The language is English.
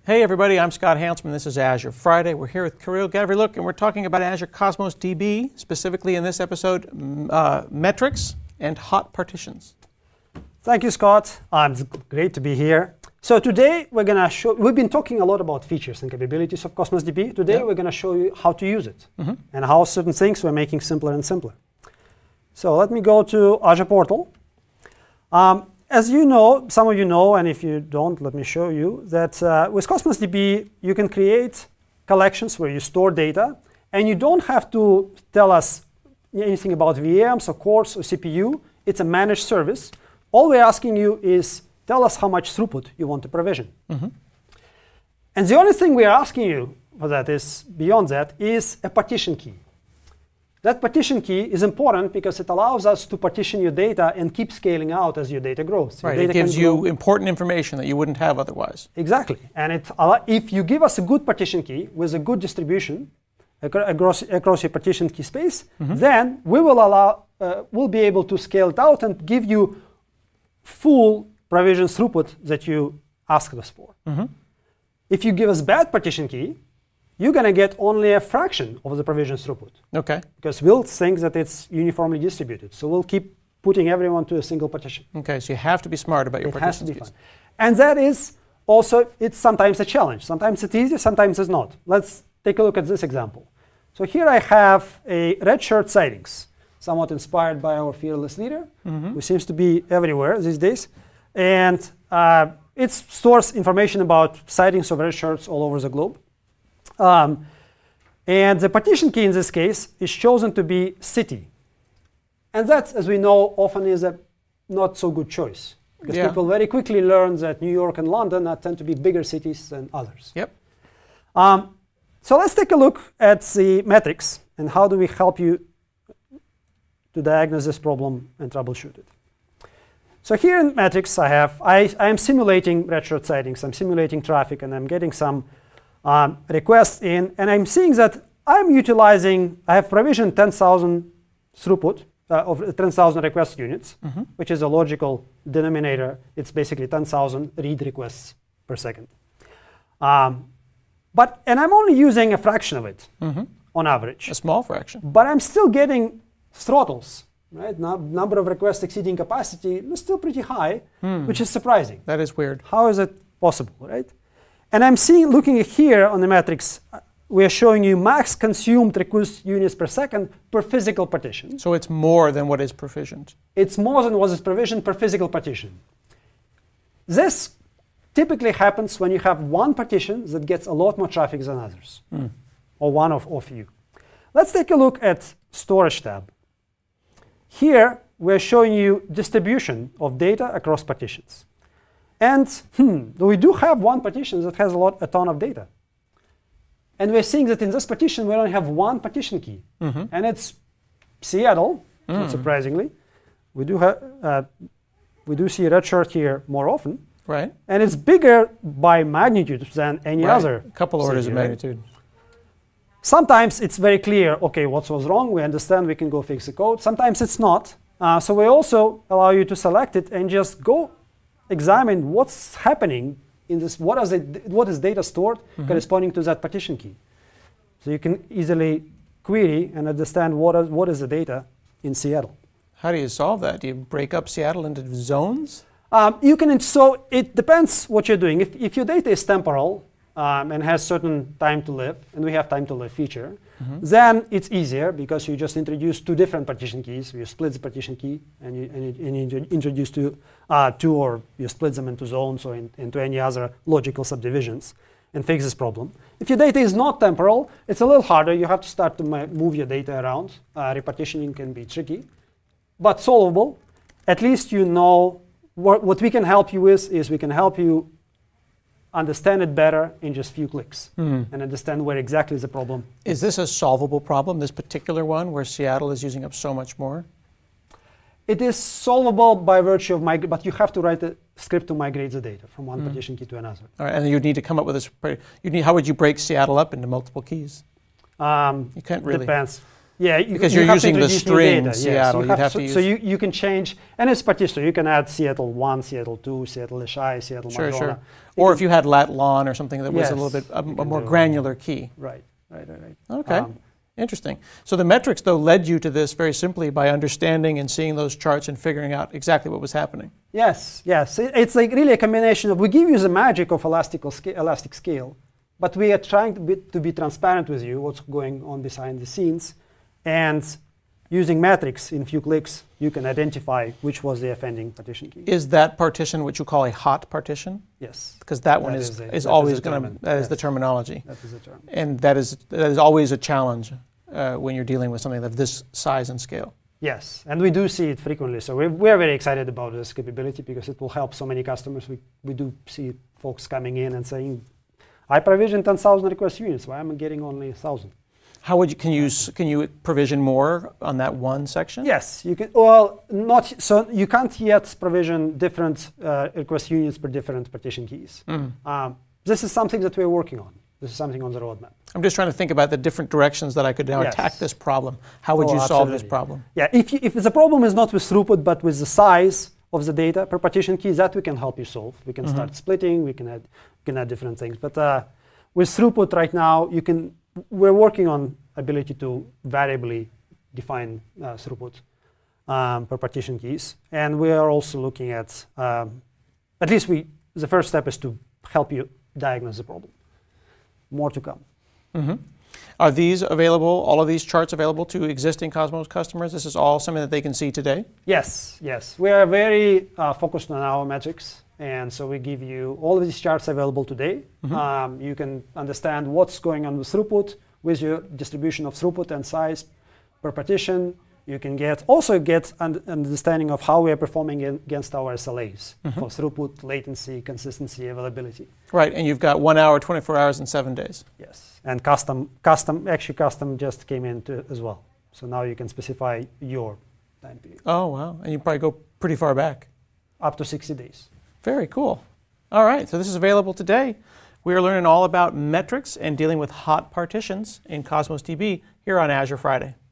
Hey everybody, I'm Scott Hanselman. This is Azure Friday. We're here with Kirill Gavrylyuk, and we're talking about Azure Cosmos DB, specifically in this episode, metrics and hot partitions. Thank you, Scott. It's great to be here. So today we're going to show, we've been talking a lot about features and capabilities of Cosmos DB. Today we're going to show you how to use it and how certain things we're making simpler and simpler. So let me go to Azure Portal. As you know, some of you know, and if you don't, let me show you, that with Cosmos DB, you can create collections where you store data, and you don't have to tell us anything about VMs or cores or CPU. It's a managed service. All we're asking you is tell us how much throughput you want to provision. And the only thing we are asking you for that is, beyond that, is a partition key. That partition key is important because it allows us to partition your data and keep scaling out as your data grows. Right, it gives you important information that you wouldn't have otherwise. Exactly, and if you give us a good partition key with a good distribution across your partition key space, then we will we'll be able to scale it out and give you full provision throughput that you asked us for. If you give us bad partition key, you're going to get only a fraction of the provision throughput. Okay. Because we'll think that it's uniformly distributed. So we'll keep putting everyone to a single partition. Okay, so you have to be smart about your partition keys. It has to be fun. And that is also, it's sometimes a challenge. Sometimes it's easy, sometimes it's not. Let's take a look at this example. So here I have a red shirt sightings, somewhat inspired by our fearless leader, who seems to be everywhere these days. And it stores information about sightings of red shirts all over the globe. And the partition key in this case is chosen to be city. And that, as we know, often is a not so good choice. Because people very quickly learn that New York and London tend to be bigger cities than others. So let's take a look at the metrics and how do we help you to diagnose this problem and troubleshoot it. So here in metrics I am simulating red shirt sightings, I'm simulating traffic, and I'm getting some requests in, and I'm seeing that I have provisioned 10,000 throughput of 10,000 request units, which is a logical denominator. It's basically 10,000 read requests per second. And I'm only using a fraction of it on average. A small fraction. But I'm still getting throttles, right? Number of requests exceeding capacity is still pretty high, which is surprising. That is weird. How is it possible, right? And I'm looking here on the metrics, we are showing you max consumed request units per second per physical partition. So it's more than what is provisioned. It's more than what is provisioned per physical partition. This typically happens when you have one partition that gets a lot more traffic than others, or one of you. Let's take a look at storage tab. Here, we're showing you distribution of data across partitions. And we do have one partition that has a ton of data. And we're seeing that in this partition, we only have one partition key. And it's Seattle, not surprisingly. We do see a red shirt here more often. Right. And it's bigger by magnitude than any other. A couple orders of magnitude. Sometimes it's very clear, OK, what was wrong? We understand, we can go fix the code. Sometimes it's not. So we also allow you to select it and just go examine what's happening in this, what is data stored corresponding to that partition key. So you can easily query and understand what is the data in Seattle. How do you solve that? Do you break up Seattle into zones? So it depends what you're doing. If your data is temporal and has certain time to live, and we have time to live feature, then it's easier because you just introduce two different partition keys. You split the partition key and you introduce two, or you split them into zones or into any other logical subdivisions and fix this problem. If your data is not temporal, it's a little harder. You have to start to move your data around. Repartitioning can be tricky, but solvable. At least you know what we can help you with is we can help you understand it better in just a few clicks and understand where exactly the problem is. This a solvable problem, this particular one, where Seattle is using up so much more? It is solvable by virtue of migrate, but you have to write a script to migrate the data from one partition key to another. All right, and you'd need to come up with how would you break Seattle up into multiple keys? You can't really. Depends. Yeah, because you're using the string Seattle. You'd have to use. So you can change, and it's partition. You can add Seattle 1, Seattle 2, Seattle Lishai, Seattle Madonna. Sure. Or if you had lat lon or something that was a little bit a more granular key. Right. Okay. Interesting. So the metrics, though, led you to this very simply by understanding and seeing those charts and figuring out exactly what was happening. Yes. It's like really a combination of, we give you the magic of elastic scale, but we are trying to be transparent with you, what's going on behind the scenes. And using metrics, in a few clicks, you can identify which was the offending partition key. Is that partition what you call a hot partition? Yes. Because that one is always going to, that is the terminology. That is the term. And that is always a challenge when you're dealing with something of this size and scale. Yes, and we do see it frequently. So we're very excited about this capability because it will help so many customers. We do see folks coming in and saying, I provisioned 10,000 request units. Why am I getting only 1,000? How would you can you provision more on that one section? Yes, you can. Well, not so you can't yet provision different request units per different partition keys. This is something that we're working on. This is something on the roadmap. I'm just trying to think about the different directions that I could now attack this problem. How would you solve this problem? Yeah, if the problem is not with throughput, but with the size of the data per partition key, that we can help you solve. We can start splitting. We can add different things. But with throughput right now, we're working on ability to variably define throughput per partition keys, and we are also looking at least the first step is to help you diagnose the problem. More to come. Are these available? All of these charts available to existing Cosmos customers? This is all something that they can see today. Yes. We are very focused on our metrics. And so we give you all of these charts available today. You can understand what's going on with throughput, with your distribution of throughput and size per partition. You can also get an understanding of how we are performing against our SLAs for throughput, latency, consistency, availability. Right, and you've got 1 hour, 24 hours, and 7 days. Yes, and custom just came in as well. So now you can specify your time period. Oh, wow, and you probably go pretty far back. Up to 60 days. Very cool. All right, so this is available today. We are learning all about metrics and dealing with hot partitions in Cosmos DB here on Azure Friday.